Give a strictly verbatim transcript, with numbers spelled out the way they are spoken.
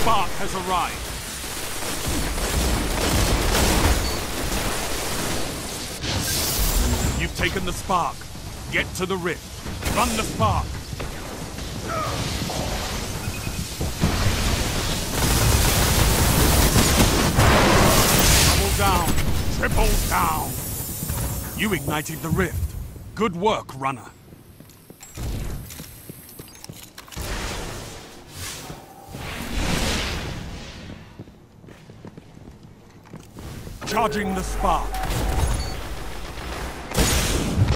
spark has arrived. You've taken the spark. Get to the rift. Run the spark. Double down. Triple down. You ignited the rift. Good work, runner. Charging the spark.